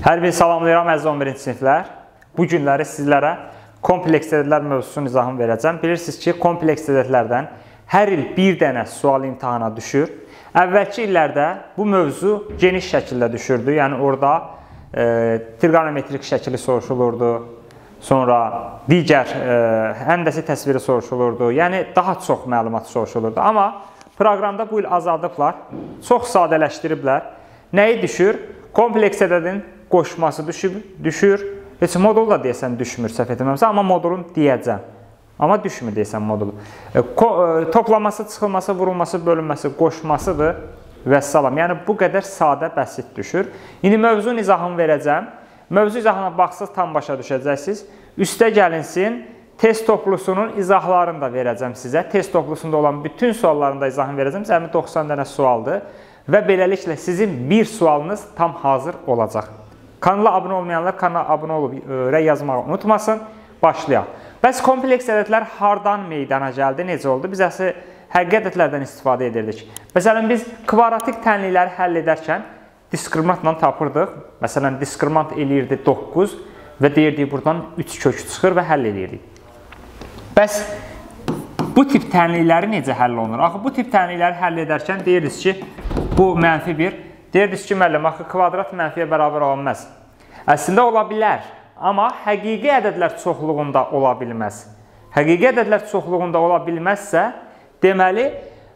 Hər bir salamlayıram əziz 11-ci siniflər. Bu günləri sizlərə kompleks ədədlər mövzusunun izahını verəcəm. Bilirsiniz ki, kompleks ədədlərdən hər il bir dənə sual imtahana düşür. Əvvəlki illərdə bu mövzu geniş şəkildə düşürdü. Yəni orada trigonometrik şəkili soruşulurdu. Sonra digər həndəsi təsviri soruşulurdu. Yəni daha çox məlumat soruşulurdu. Amma proqramda bu il azaldıblar. Çox sadələşdiriblər. Nəyi düşür? Kompleks ədədin qoşması düşür. Heç modul da deyəsən düşmür, səhv etməmsə, amma modulun deyəcəm. Amma düşmür deyəsən modulu. Toplaması, çıxılması, vurulması, bölünməsi, qoşmasıdır və salam. Yəni bu qədər sadə, bəsit düşür. İndi mövzunun izahını verəcəm. Mövzu izahına baxsız tam başa düşəcəksiniz. Üstə gəlinsin, test toplusunun izahlarını da verəcəm sizə. Test toplusunda olan bütün sualların da izahını verəcəm. Cəmi 90 dənə sualdır. Və beləliklə sizin bir sualınız tam hazır olacaq. Kanala abunə olmayanlar kanala abunə olub rəy yazmağı unutmasın. Başlayaq. Bəs kompleks ədədlər hardan meydana gəldi, necə oldu? Biz əslində həqiqi ədədlərdən istifadə edirdik. Məsələn, biz kvadratik tənlikləri həll edərkən diskriminantla tapırdıq. Məsələn, diskriminant eləyirdi 9 və deyirdik buradan 3 kökü çıxır və həll edirdik. Bəs bu tip tənlikləri necə həll olunur? Axı, bu tip tənlikləri həll edərkən deyirsiniz ki, bu mənfi 1. Deyirsiniz ki, müəllim, axı, kvadrat mənfiyə bərabər olmaz. Əslində ola bilər, amma həqiqi ədədlər çoxluğunda ola bilməz. Həqiqi ədədlər çoxluğunda ola bilməzsə, deməli,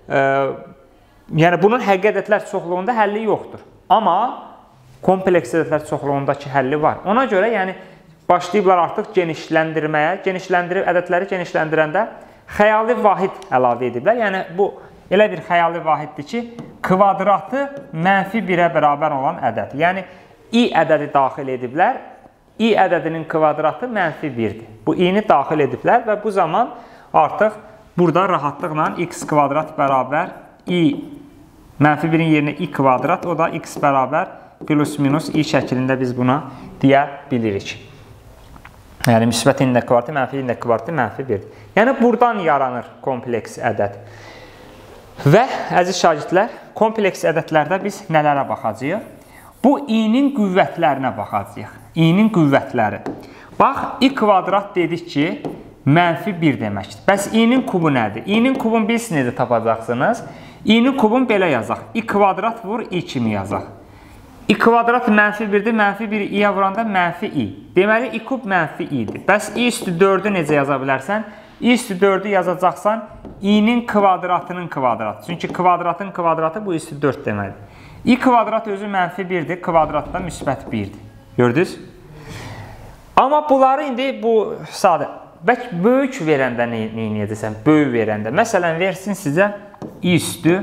yəni bunun həqiqi ədədlər çoxluğunda həlli yoxdur. Amma kompleks ədədlər çoxluğundakı həlli var. Ona görə, yəni, başlayıblar artıq genişləndirməyə, ədədləri genişləndirəndə xəyali vahid əlavə ediblər. Yəni, bu elə bir xəyali vahiddir ki, kvadratı mənfi 1-ə bərabər olan ədəd. Yəni, i ədədi daxil ediblər, i ədədinin kvadratı mənfi 1-dir. Bu i-ni daxil ediblər və bu zaman artıq burada rahatlıqla x kvadrat bərabər i, mənfi 1-in yerinə i kvadrat, o da x bərabər plus minus i şəklində biz buna deyə bilirik. Yəni, müsbət in kvadratı, mənfi in kvadratı, mənfi 1-dir. Yəni, buradan yaranır kompleks ədəd. Və, əziz şagirdlər, kompleks ədədlərdə biz nələrə baxacağıq? Bu, i-nin qüvvətlərinə baxacağıq. I-nin qüvvətləri. Bax, i kvadrat dedik ki, mənfi 1 deməkdir. Bəs i-nin kubu nədir? I-nin kubun biz necə tapacaqsınız? I-nin kubun belə yazaq. I kvadrat vur, i kimi yazaq. I kvadrat mənfi 1-dir, mənfi 1-i i-yə vuranda mənfi i. Deməli, i kub mənfi i-dir. Bəs i üstü 4-ü necə yaza bilərsən? I üstü 4-ü yazacaqsan, i-nin kvadratının kvadratı. Çünki kvadratın kvadratı bu üstü 4 deməkdir. I kvadrat özü mənfi 1-dir, kvadratda müsbət 1-dir. Gördünüz? Amma bunları indi bu sadə. Bəlkə böyük verəndə nə edəcəksən? Böyük verəndə. Məsələn, versin sizə i üstü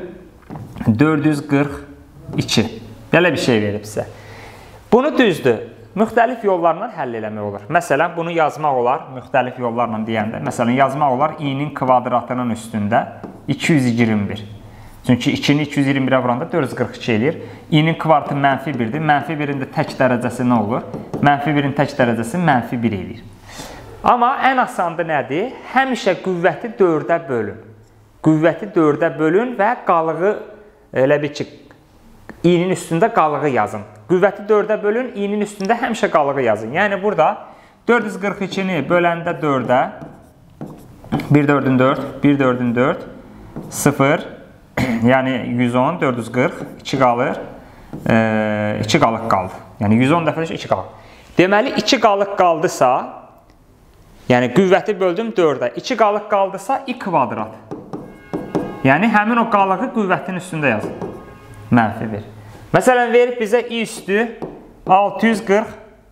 442. Belə bir şey verib sizə. Bunu düzdür, müxtəlif yollarla həll eləmək olur. Məsələn, bunu yazmaq olar, müxtəlif yollarla deyəndə. Məsələn, yazmaq olar i-nin kvadratının üstündə 221. Çünki 2-ni 221-ə vuranda 442 eləyir. I-nin kvadratı mənfi 1-dir. Mənfi 1-in də tək dərəcəsi nə olur? Mənfi 1-in tək dərəcəsi mənfi 1 eləyir. Amma ən asandı nədir? Həmişə qüvvəti 4-ə bölün. Qüvvəti 4-ə bölün və qalığı elə bir ki, i-nin üstündə qalığı yazın. Qüvvəti 4-ə bölün, i-nin üstündə həmişə qalığı yazın. Yəni, burada 442-ni böləndə 4-ə, 1 4-ün 4, 1 4-ün 4, 0, yəni 110, 440, 2 qalır, 2 qalıq qaldı. Yəni, 110 dəfə 2 qalıq. Deməli, 2 qalıq qaldısa, yəni qüvvəti böldüm 4-ə, 2 qalıq qaldısa, i kvadrat. Yəni, həmin o qalığı qüvvətin üstündə yazın. Mənfi 1. Məsələn, verib bizə i üstü 645.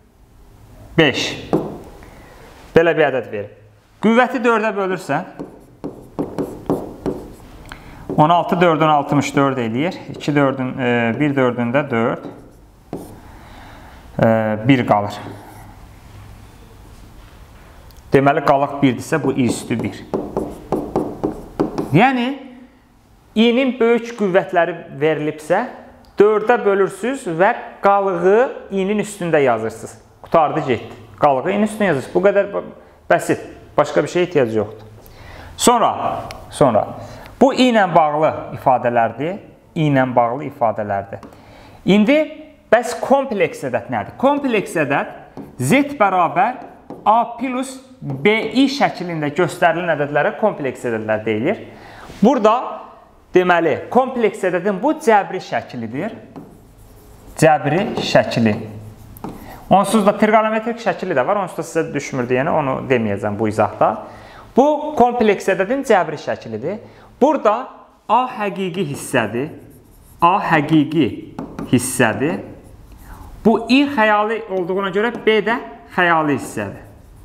Belə bir ədəd verib. Qüvvəti 4-ə bölürsən, 16 4-ün 64 eləyir. 2 4-ün, 1 4-ündə 4. 1 qalır. Deməli, qalıq 1-dirsə, bu i üstü 1. Yəni, i-nin böyük qüvvətləri verilibsə, 4-ə bölürsünüz və qalığı i-nin üstündə yazırsınız. Qutardı, getdi. Qalığı i-nin üstündə yazırsınız. Bu qədər bəsit. Başqa bir şey ehtiyac yoxdur. Sonra, bu i ilə bağlı ifadələrdir. İ ilə bağlı ifadələrdir. İndi Bəs kompleks ədəd nədir? Kompleks ədəd Z bərabər A plus BI şəklində göstərilən ədədlərə kompleks ədədlər deyilir. Burada deməli, kompleks ədədin bu cəbri şəklidir. Cəbri şəkli. Onsuz da trigonometrik şəkli də var. Onsuz da sizə düşmür deyəni, onu deməyəcəm bu izahda. Bu kompleks ədədin cəbri şəklidir. Burada A həqiqi hissədir. A həqiqi hissədir. Bu I xəyali olduğuna görə B də xəyali hissədir.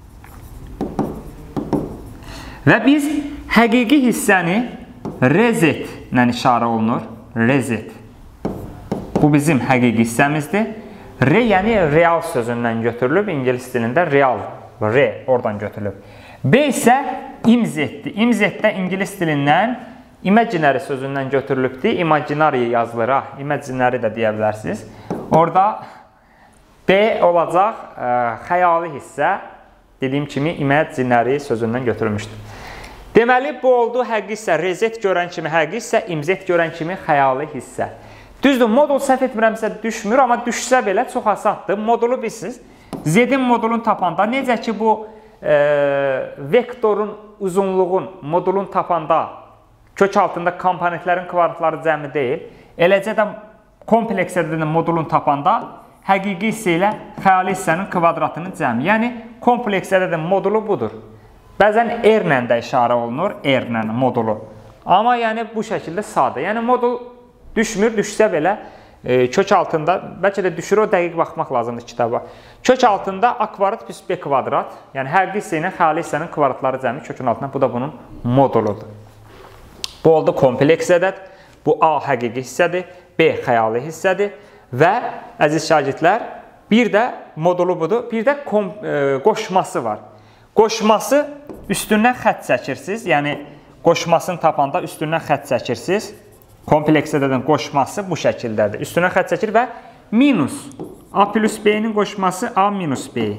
Və biz həqiqi hissəni rezet ilə işarə olunur. Rezet. Bu bizim həqiqi hissəmizdir. Re, yəni real sözündən götürülüb. İngilis dilində real, re oradan götürülüb. B isə imzetdir. İmzetdə İngilis dilindən imaginary sözündən götürülübdür. Imaginary yazılır. Imaginary də deyə bilərsiniz. Orada B olacaq xəyali hissə. Dediyim kimi imaginary sözündən götürülmüşdür. Deməli, bu oldu həqiqi hissə. Rezet görən kimi həqiqi hissə, imzet görən kimi xəyali hissə. Düzdür, modul səhv etmirəmsə düşmür, amma düşsə belə çox asaddır. Modulu bilirsiniz. Z-in modulunu tapanda, necə ki bu vektorun uzunluğun modulunu tapanda kök altında komponentlərin kvadratları cəmi deyil. Eləcə də kompleks ədədin modulunu tapanda həqiqi hissə ilə xəyali hissənin kvadratının cəmi. Yəni, kompleks ədədin modulu budur. Bəzən R-lə də işarə olunur, R-lə modulu. Amma yəni bu şəkildə sadə. Yəni modul düşmür, düşsə belə kök altında, bəlkə də düşür, o dəqiq baxmaq lazımdır kitaba. Kök altında A kvadrat plus B kvadrat, yəni həqiqi hissə ilə xəyali hissənin kvadratları cəmi kökün altında, bu da bunun moduludur. Bu oldu kompleks ədəd, bu A həqiqi hissədir, B xəyali hissədir və əziz şagirdlər, bir də modulu budur, bir də qoşması var. Qoşması üstündən xətt çəkirsiniz, yəni qoşmasını tapanda üstündən xətt çəkirsiniz. Kompleks ədədin qoşması bu şəkildədir. Üstündən xətt çəkir və minus A plus B-nin qoşması A minus B.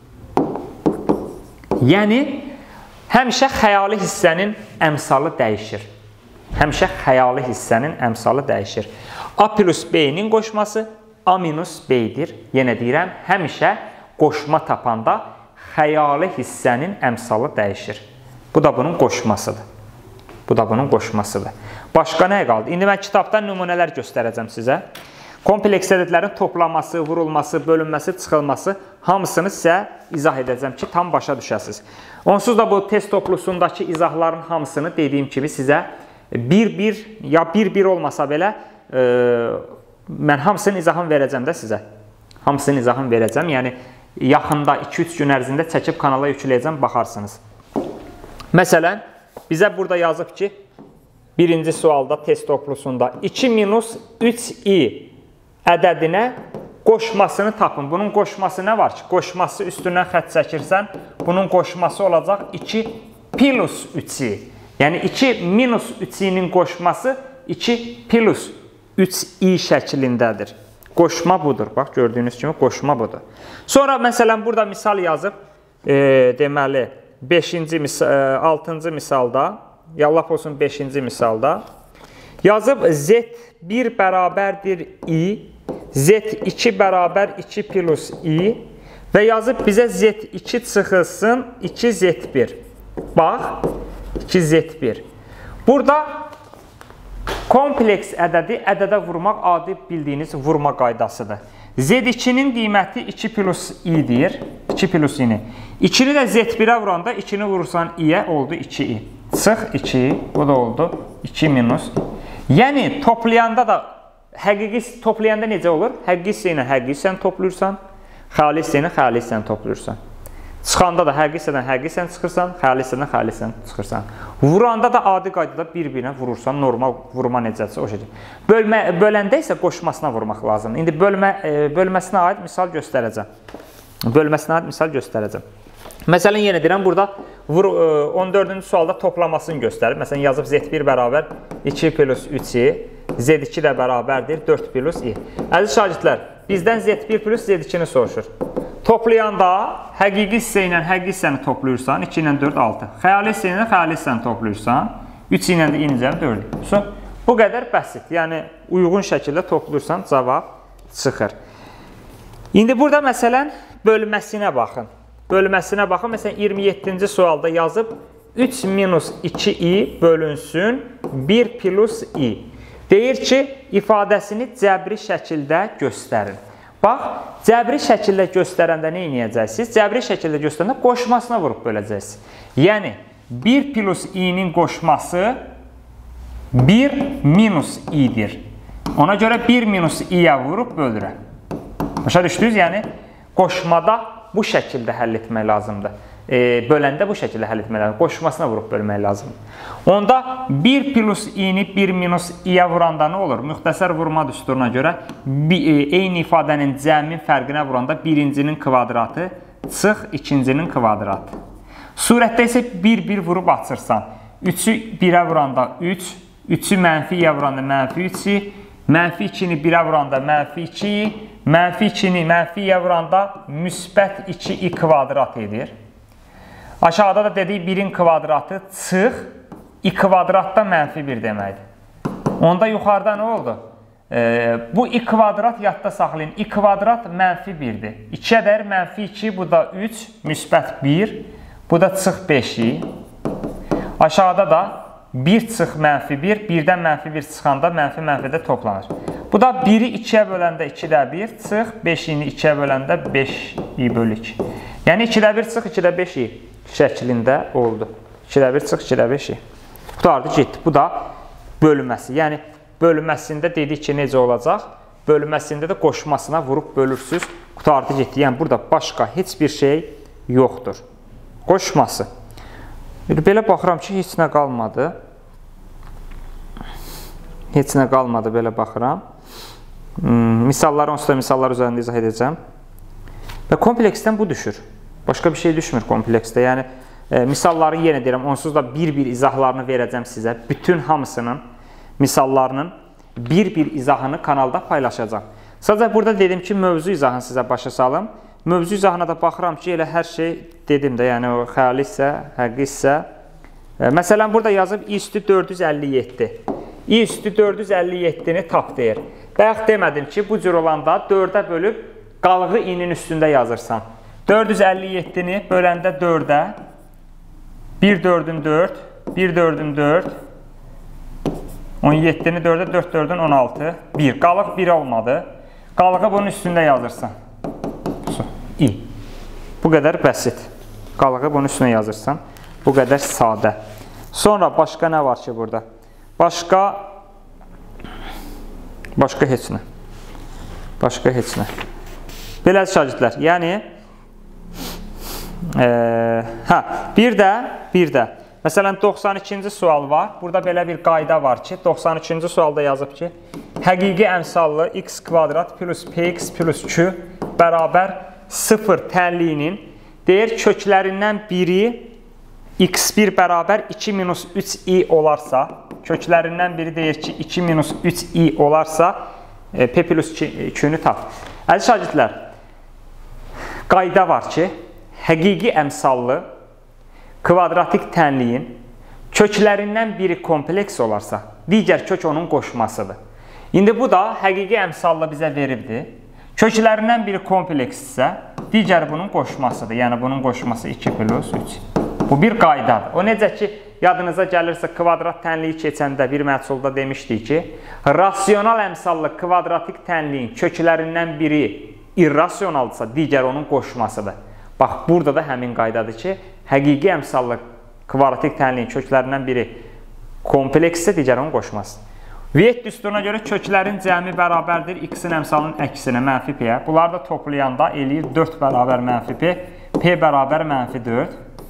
Yəni, həmişə xəyali hissənin əmsalı dəyişir. Həmişə xəyali hissənin əmsalı dəyişir. A plus B-nin qoşması A minus B-dir. Yenə deyirəm, həmişə qoşma tapanda xəyali hissənin əmsalı dəyişir. Bu da bunun qoşmasıdır. Bu da bunun qoşmasıdır. Başqa nəyə qaldı? İndi mən kitabdan nümunələr göstərəcəm sizə. Kompleks ədədlərin toplaması, vurulması, bölünməsi, çıxılması hamısını sizə izah edəcəm ki, tam başa düşəsiniz. Onsuz da bu test toplusundakı izahların hamısını dediyim kimi sizə bir-bir, ya bir-bir olmasa belə mən hamısının izahını verəcəm də sizə. Hamısının izahını verəcəm. Yəni, yaxında 2-3 gün ərzində çəkib kanala yükləyəcəm, baxarsınız. Məsələn, bizə burada yazıb ki, birinci sualda test toplusunda 2 minus 3i ədədinə qoşmasını tapın. Bunun qoşması nə var ki? Qoşması üstündən xətt çəkirsən, bunun qoşması olacaq 2 plus 3i. Yəni 2 minus 3i'nin qoşması 2 plus 3i şəklindədir. Qoşma budur. Bax, gördüyünüz kimi qoşma budur. Sonra, məsələn, burada misal yazıb, deməli, 6-cı misalda, yallaf olsun 5-ci misalda, yazıb Z1 bərabərdir I, Z2 bərabər 2 plus I və yazıb bizə Z2 çıxılsın 2Z1. Bax, 2Z1. Burada kompleks ədədi ədədə vurmaq adi bildiyiniz vurma qaydasıdır. Z2-nin qiyməti 2 plus i-dir. 2 plus i-ni. 2-ni də Z1-ə vuranda 2-ni vurursan i-yə oldu 2i. Çıx 2i, bu da oldu 2 minus. Yəni, toplayanda da, həqiqi toplayanda necə olur? Həqiqi hissə ilə həqiqi hissəni toplayırsan, xəyali hissə ilə xəyali hissəni toplayırsan. Çıxanda da həqiqi hissədən həqiqi hissəni çıxırsan, xəyali hissədən xəyali hissəni çıxırsan. Vuranda da adi qaydada bir-birinə vurursan, normal vurma necədirsə o şəkildə. Böləndə isə qoşmasına vurmaq lazımdır. İndi bölməsinə aid misal göstərəcəm. Bölməsinə aid misal göstərəcəm. Məsələn, yenə deyirəm, burada 14-cü sualda toplamasını göstərir. Məsələn, yazıb Z1 bərabər 2 plus 3i, Z2 də bərabərdir 4 plus i. Əziz şagirdlər, bizdən Z1 plus Z2-ni soruşur. Toplayanda həqiqi hissə ilə həqiqi hissəni toplayırsan, 2 ilə 4, 6. Xəyali hissə ilə xəyali hissəni toplayırsan, 3 ilə də incəli 4. Bu qədər bəsit. Yəni, uyğun şəkildə toplayırsan, cavab çıxır. İndi burada məsələn bölməsinə baxın. Bölməsinə baxın. Məsələn 27-ci sualda yazıb 3 minus 2i bölünsün 1 plus i. Deyir ki, ifadəsini cəbri şəkildə göstərin. Bax, cəbri şəkildə göstərəndə nə edəcəksiniz? Cəbri şəkildə göstərəndə qoşmasına vurub böləcəksiniz. Yəni, 1 plus i-nin qoşması 1 minus i-dir. Ona görə 1 minus i-yə vurub bölürəm. Başa düşdünüz? Yəni, qoşmada bu şəkildə həll etmək lazımdır. Böləndə bu şəkildə həll etmək lazımdır. Qoşmasına vurub bölmək lazımdır. Onda 1 plus i-ni 1 minus i-yə vuranda nə olur? Müxtəsər vurma düsturuna görə eyni ifadənin cəmin fərqinə vuranda birincinin kvadratı çıx ikincinin kvadratı. Surətdə isə 1-1 vurub açırsan. 3-ü 1-ə vuranda 3, 3-ü mənfi i-yə vuranda mənfi 3-i, mənfi 2-ni 1-ə vuranda mənfi 2-i, mənfi 2-ni mənfi i-yə vuranda müsbət 2i kvadrat edir. Aşağıda da dedik 1-in kvadratı çıx, i kvadratda mənfi 1 deməkdir. Onda yuxarıda nə oldu? Bu i kvadrat yadda saxlayın. I kvadrat mənfi 1-dir. 2-yə dəyər mənfi 2, bu da 3, müsbət 1, bu da çıx 5i. Aşağıda da 1 çıx mənfi 1, 1-dən mənfi 1 çıxanda mənfi mənfidə toplanır. Bu da 1-i 2-yə böləndə 2-də 1, çıx 5-ini 2-yə böləndə 5i bölü 2. Yəni 2-də 1 çıx 2-də 5i şəklində oldu. 2-də 1 çıx 2-də 5i. Qutardı, getdi. Bu da bölünməsi. Yəni bölünməsində dedik ki, necə olacaq? Bölünməsində də qoşmasına vurub bölürsünüz. Qutardı, getdi. Yəni burada başqa heç bir şey yoxdur. Qoşması. Belə baxıram ki, heç nə qalmadı. Heç nə qalmadı, belə baxıram. Misallar, onsuz da misallar üzərində izah edəcəm. Və kompleksdən bu düşür. Başqa bir şey düşmür kompleksdə. Yəni, misalları yenə deyirəm, onsuz da bir-bir izahlarını verəcəm sizə. Bütün hamısının misallarının bir-bir izahını kanalda paylaşacağım. Sadəcə burada dedim ki, mövzu izahını sizə başa salım. Mövzu izahına da baxıram ki, elə hər şey dedim də, yəni o xəyali isə, həqqi isə. Məsələn, burada yazıb i üstü 457. i üstü 457-ni tap deyir. Bayaq demədim ki, bu cür olanda 4-ə bölüb qalığı i-nin üstündə yazırsan. 457-ni böləndə 4-ə 1 4-ün 4, 1 4-ün 4, 17-ni 4-ə 4 4-ün 16, 1. Qalıq 1 olmadı. Qalığı bunun üstündə yazırsan. i. Bu qədər bəsit. Qalığı bunun üstünə yazırsan. Bu qədər sadə. Sonra başqa nə var ki burada? Başqa heç nə. Başqa heç nə. Belədir şagirdlər. Yəni, bir də, məsələn, 92-ci sual var. Burada belə bir qayda var ki, 93-cü sualda yazıb ki, həqiqi əmsallı x kvadrat plus px plus q bərabər 0 tənliyinin deyir, köklərindən biri x1 bərabər 2 minus 3i olarsa, köklərindən biri deyir ki, 2 minus 3i olarsa, p plus q-nü tap. Əziz şagirdlər, qayda var ki, həqiqi əmsallı kvadratik tənliyin köklərindən biri kompleks olarsa, digər kök onun qoşmasıdır. İndi bu da həqiqi əmsallı bizə veribdir. Köklərindən biri kompleks isə, digər bunun qoşmasıdır. Yəni, bunun qoşması 2 plus 3. Bu bir qaydadır. O necə ki, yadınıza gəlirsə, kvadrat tənliyi keçəndə bir məhsulda demişdik ki, rasional əmsallı kvadratik tənliyin köklərindən biri irrasionaldırsa, digər onun qoşmasıdır. Bax, burada da həmin qaydadır ki, həqiqi əmsallı kvadratik tənliyin köklərindən biri komplekssə, digər onun qoşmasıdır. Viet düsturuna görə köklərin cəmi bərabərdir x-in əmsalının əksinə, mənfi p-yə. Bunları da toplayanda eləyir 4 bərabər mənfi p, p bərabər mənfi 4.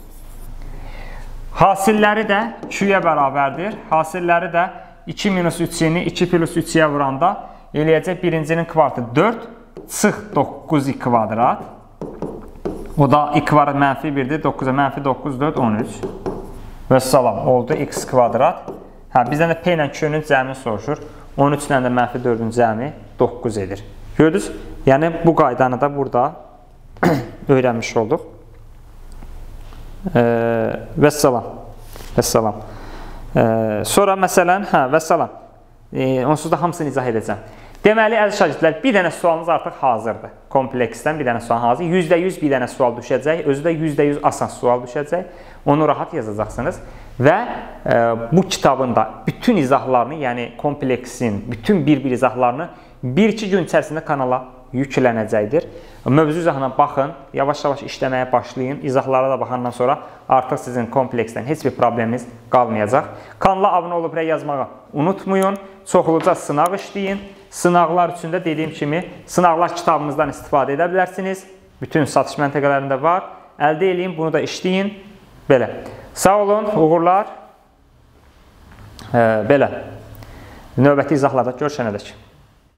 Hasilləri də q-yə bərabərdir. Hasilləri də 2 minus 3-ni 2 plus 3-yə vuranda eləyəcək birincinin kvadratı 4 çıx 9i kvadrat. O da i kvadrat mənfi 1-dir. 9-a mənfi 9, 4, 13. Və salam, oldu x kvadrat. Bizdən də p ilə q-nün cəmini soruşur. 13 ilə də mənfi 4-ün cəmi 9 edir. Gördünüz? Yəni, bu qaydanı da burada öyrənmiş olduq. Vəssalam. Sonra məsələn, vəssalam. Onsuz da hamısını izah edəcəm. Deməli, əziz şagirdlər, bir dənə sualınız artıq hazırdır. Kompleksdən bir dənə sual hazır. %100 bir dənə sual düşəcək. Özü də %100 asan sual düşəcək. Onu rahat yazacaqsınız. Və bu kitabın da bütün izahlarını, yəni kompleksin bütün bir izahlarını 1-2 gün içərisində kanala yüklənəcəkdir. Mövzu izahına baxın, yavaş-yavaş işləməyə başlayın. İzahlara da baxandan sonra artıq sizin kompleksdən heç bir probleminiz qalmayacaq. Kanala abunə olub rəy yazmağı unutmayın. Çoxluca sınaq işləyin. Sınaqlar üçün də dediyim kimi sınaqlar kitabımızdan istifadə edə bilərsiniz. Bütün satış məntəqələrində var. Əldə edin, bunu da işləyin. Belə. Sağ olun, uğurlar. Belə. Növbəti izahlarda görüşənədək.